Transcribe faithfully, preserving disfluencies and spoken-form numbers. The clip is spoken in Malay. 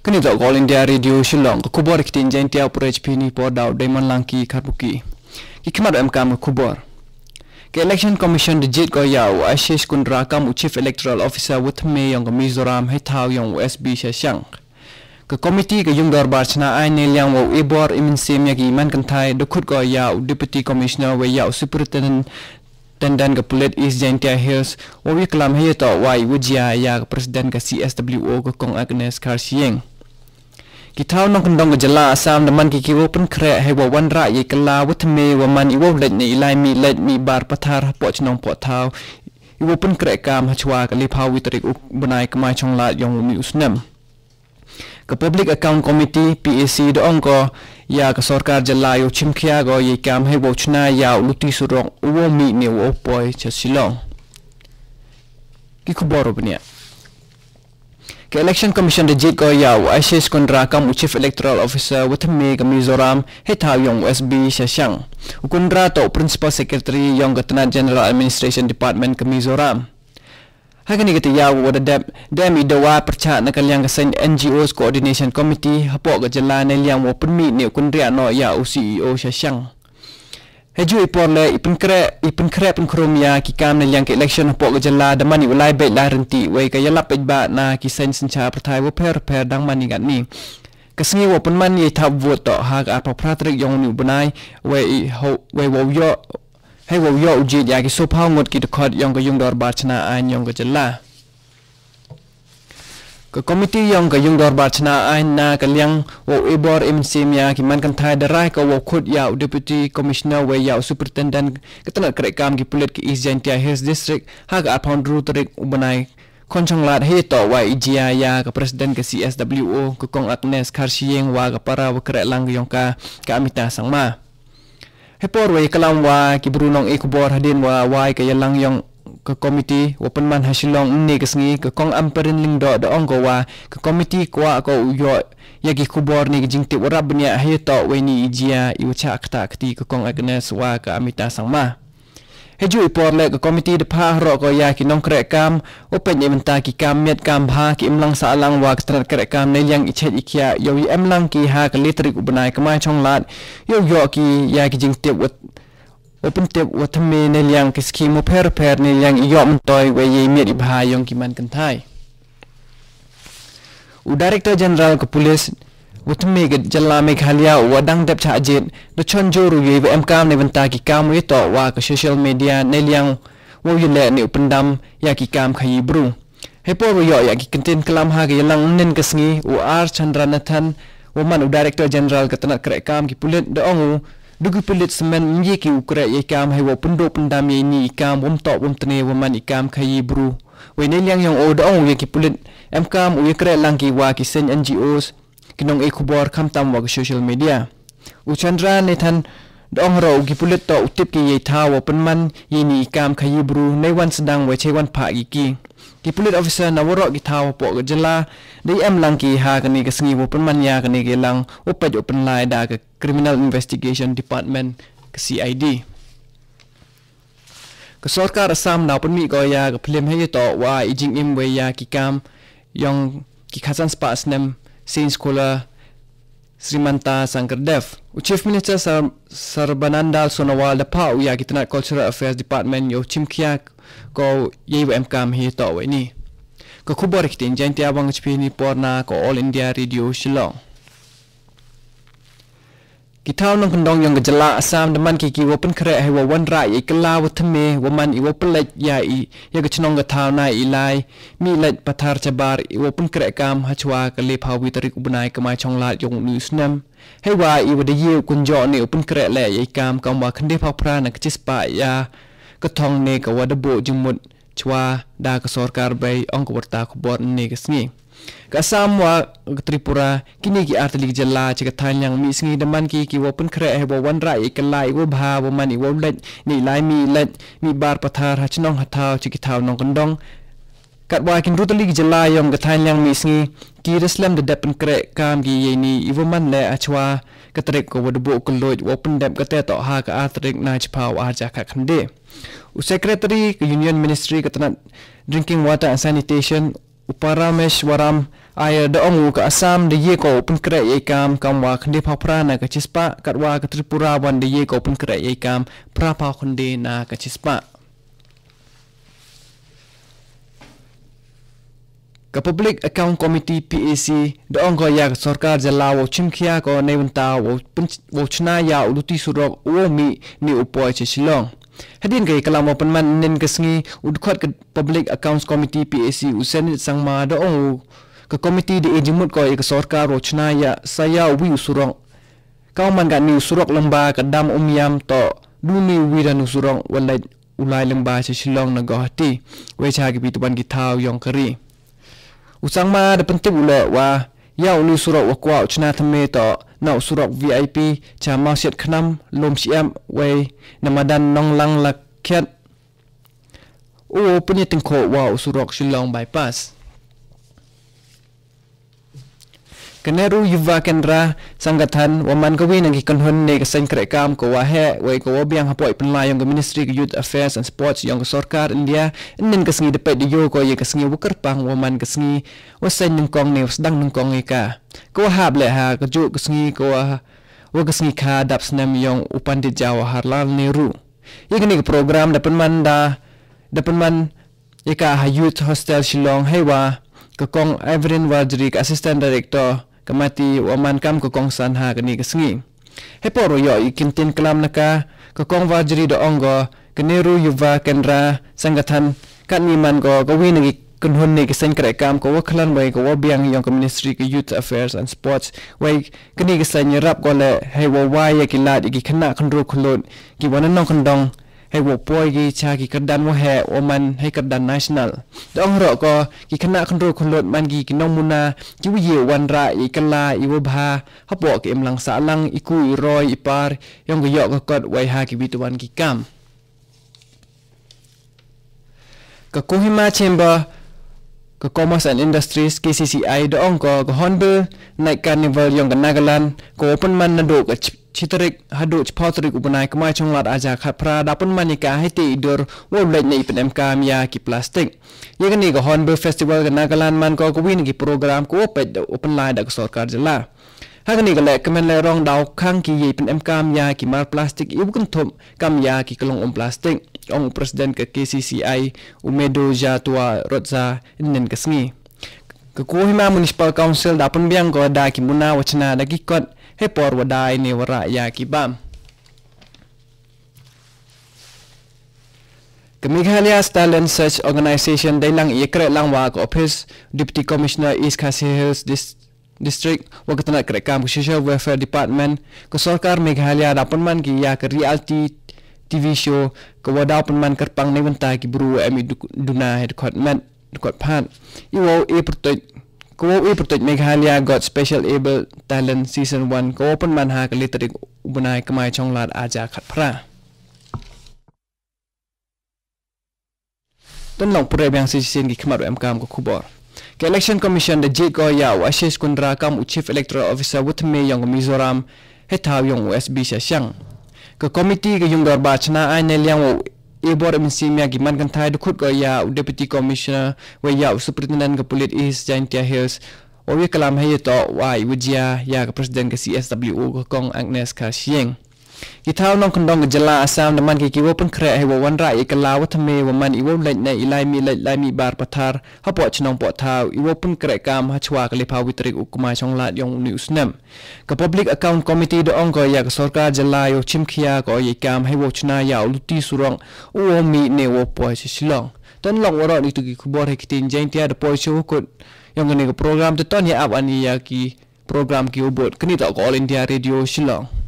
Kini tak All India Radio Shillong ke kubur kitin Jaintia Upur H P ni podau Daiman Langki Karbuki. Kikimat M K M kubur. Ke Election Commission dijit ko yau Ashish Kundra kam Chief Electoral Officer with me yang ke Mizoram hetau yang U S B Shashang. Ke komiti ke yung darbar chana ai nel yang wo ibor imin sim yagi man kantai dokut ko yau Deputy Commissioner we yau Superintendent Tendan ke Pulit East Jaintia Hills wo wi kelam heto wai wujia ya ke Presiden ke C S W O ke Kong Agnes Karsieng. Kita nong kendong ke jela asam deman kiki wo pen krek hewa wan ra ye kela wo teme wo man iwo let ni ilai mi let mi bar pathar po chnong po thau iwo pen krek kam hachwa ke lipau witrik bunai kemai chong lat yong mi usnem ke Public Account Committee P A C do ongko ya ke sarkar jela yo chimkhia go ye kam hewo chna ya luti surong wo mi ni wo poi che Shillong ki khobor bnia ke Election Commission dijit ko yau Ashish Kundra kam Chief Electoral Officer with me ke Mizoram hetau yang U S B Shashang Kundra to Principal Secretary yang Lieutenant General Administration Department ke Mizoram Hakani kita yau wada dep dem idawa percak nak yang kesan N G Os Coordination Committee hapok ke jalan yang wo permit ni Kundria no yau C E O Shashang Heju ipor le ipin kre ipin kre pun krum ya ki kam ne yang ke election hapok ke jala da mani ulai bet la renti we ka yalap pej ba na ki sen sencha pertai wo per per dang mani gat ni kesengi wo pun mani thap vote to ha ka pa pratrik yong ni bunai we ho we wo yo he wo yo uji ya ki so phau ngot ki de khot yong ka yung dor ba chna an yong ka jala ke komiti yang ke yung dor ba chna an na ka liang wo ibor im sim ya ki man kan thai darai ka wo khut ya Deputy Commissioner we ya Superintendent ketana krek kam ki Pulit ki East Jaintia Hills District ha ka pound ru trik ubanai konchong lat he to wa ijia ya ka Presiden ke C S W O ke Kong Agnes Karsieng wa ka para wa krek lang yong ka ka amita sangma hepor we kalam wa ki brunong e kubor hadin wa wa ka yalang yong ke komiti wapen man Shillong ni kesengi ke Kong amperin ling do do ongko wa ke komiti kwa ko uyo yagi kubor ni jingti warab benya he to we ni ijia iwacha kata kati ke Kong Agnes wa ke amita sangma heju ipor le ke komiti de pha ro ko ya ki nong krek kam open eventa ki kam met kam bha ki imlang sa alang wa ke krek kam ne yang ichet ikia yo i emlang ki ha ke litrik ubnai kemai chong lat yo yo ki ya ki jingti wat Open tip watame ne liang ke skimu per per ne liang iyo mentoy we ye miet ibha yong kiman kentai. U Director General ke Polis watame ke jala Meghalaya wadang dep cha jet do chonjo ru ye M K M ne benta ki kam we to wa ke social media ne liang wo yele ne upendam ya ki kam khayi bru. Hepo ru yo ya ki kentin kelam ha ke yalang nen ke sngi u R Chandranathan woman u Director General ke tanat krek kam ki Pulit do ongu Dugu Pulit semen ye ki ukra ye kam hai wo pundo pendam ye ni kam wom to wom tene woman ikam khayi bru we ne liang yang o dong ye ki Pulit M K M u ye kre lang ki wa ki sen N G Os kinong e khubor kham tam wa social media u Chandra ne than dong ro ki Pulit to utip ki ye tha wo penman ye ni ikam khayi bru ne wan sedang we che wan pha ki ki ki Pulit officer na wo ro ki tha wo po ke jela dei em lang ki ha ka ni ke sngi wo penman ya ka ni ke lang o pa jo pen lai da ke Criminal Investigation Department ke C I D ke sarkar Assam na penmi ko ya ke phlim he to wa ijing im we ya ki kam yong ki khasan spa snem sin skola Srimanta Sankardev u Chief Minister Sar Sarbanandal Sonowal da pa ya ki Tanat Cultural Affairs Department yo chimkhia ko ye M K M he to we ni ko khubor kitin Jaintia bang chpi ni porna ko All India Radio Shillong Kita nong kendong yang gejala asam deman kiki wo pen krek he wo wan ra ye kela wo theme wo man i wo pelek ya i ya ke chnong ga thau nai ilai mi let pathar chabar i wo pen krek kam hachwa ke le phawi tarik ubnai kamai chong lat yong news nam he wa i wo de ye kun jo ne pen krek le ye kam kam wa khande pha phra na ke chispa ya ke thong ne ka wa de bo jumut chwa da ke sarkar bai ong ko warta khobor ne ke sngi Kasam wa Tripura kini ki artili jala cika tanyang mi singi deman ki ki wo pen krek he wo wan ra i kelai wo bha wo mani wo let ni lai mi let mi bar pathar ha chnong hathau ciki thau nong kendong kat wa kin rutali jala yong ka tanyang mi singi ki reslam de depen krek kam gi ye ni i wo man le achwa ka trek ko wo de bo ko loj wo pen dep ka te to ha ka artrik na chpau a ja ka khande u secretary Union Ministry ka tanat Drinking Water and Sanitation Uparameshwaram ai da ongu ka Assam de ye ko open kre ye kam kam wa khande pha pra na ka chispa katwa ka Tripura wan de ye ko open kre ye kam pra pha khunde na ka chispa ka Public Account Committee P A C da ongo ya ka sarkar jala wo chimkhia ko neunta wo wo chna ya uluti surok wo mi ni upoi che Shillong hadin kai kalam open man nen kasngi udkhot ka Public Accounts Committee P A C usen sangma da ongu ka committee de ejimut ko ik sarkar wo chna ya saya wi usurong kau man ga ni usurok lamba ka dam umyam to duni wiran usurong walai ulai lamba che Shillong na gohati we cha gi bituban gi thau yong kari usang ma da penting ula wa ya ulu surok wa kwa chna thame to na surok V I P cha ma set khnam lom siam we namadan nong lang la khet o punya tengko wa surok Shillong bypass Keneru Yuva Kendra Sanggatan waman kawin ang ikanhon ni kasing krekam ko wahe way ko wabiang hapoi penlay yung Ministry of Youth Affairs and Sports yung sarkar India inin kasngi depet di yo ko yung kasngi wakarpang waman kasngi wasan yung kong ni wasdang ng kong ika ko wahab le ha kaju kasngi ko wa kasngi ka daps nam yung upan di Jawa Harlal Nehru yung ni program dapat man da dapat man ika ha Youth Hostel Shillong hewa kakong Evelyn Wajri Assistant Director kamati waman kam kokong sanha kani kasngi heporo yo ikintin kalam naka kokong Wajri do ongo Keneru Yuva Kendra Sanggatan kani man ko kawin ngi kunhun ni kasen krekam ko waklan way ko wabiang yung Ministry of Youth Affairs and Sports way kani kasen rap ko le hey wo wai ki lad ki khana khandru khulot ki wanan nong khandong hey wo poi gi cha ki kadan wo he o man hey kadan national dong ro ko ki khana khandru khulot man gi ki nong muna ki wi wan ra i kala i wo bha hapo ki imlang sa lang iku i roi ipar yong go yo ko kot wai ha ki bituan ki kam ka Kohima Chamber ka Commerce and Industries K C C I dong ko ko Hornbill Night Carnival yong ka Nagaland ko open man na do ka Chitarik hadu chpotrik ubanai kamai chonglat aja khapra dapun manika hiti idur wo lek nei pen M K ya ki plastic yega ni go Hornbill Festival ga Nagaland man ko ko win ki program ko pet open line da sarkar jala hagani ga lek kamen le rong daw khang ki ye pen M K ya ki mar plastic ibu kun thom kam ya ki kalong om plastic ong president ka K C C I umedo jatwa rotza inen kasngi ka Kohima Municipal Council dapun biang ko da ki muna wachna da ki kot he por wadai ni wara ya kibam Meghalaya Talent Search Organization dailang ikre langwa ko Office Deputy Commissioner East Khasi Hills District wakatna krekam Social Welfare Department ko sarkar Meghalaya dapun man ki ya ke reality T V show ko wadaw pun man kerpang ni wanta ki buru emi duna headquartment kot phan iwo e protect ko e protect Meghalaya got special able talent season one ko open man ha ka literik ubunai kamai chonglat aja khat phra ton long pure bang season ki khmar em kam ko khubor ke election commission de je ko ya wa shesh kundra kam u chief electoral officer with me yong Mizoram he thaw yong U S B shang ka committee ka yung garba chna ai ne liang Ebor Msimia giman kan thai dukut ko ya deputy commissioner we ya superintendent ka police is Jaintia Hills o ye kalam he to wa wujia ya ka president ka C S W ko kong Agnes ka sieng Gitaw nong kondong jala Assam naman ki kiwo pun kre he wan ra i kala wa thame wa man iwo lait na ilai mi lait lai mi bar pathar hapo chnong po thaw iwo pun kre kam ha chwa ka lepa witrik ukuma chonglat yong news nam ka Public Account Committee do ong ko ya ka sarkar jala yo chimkhia ko ye kam he wo chna ya luti surong o mi ne wo po si Shillong ton long waro ni tu ki khubor he kitin Jaintia de po show ko yong ne ka program to ton ya ab ani ya ki program ki ubot kini ta ko All India Radio Shillong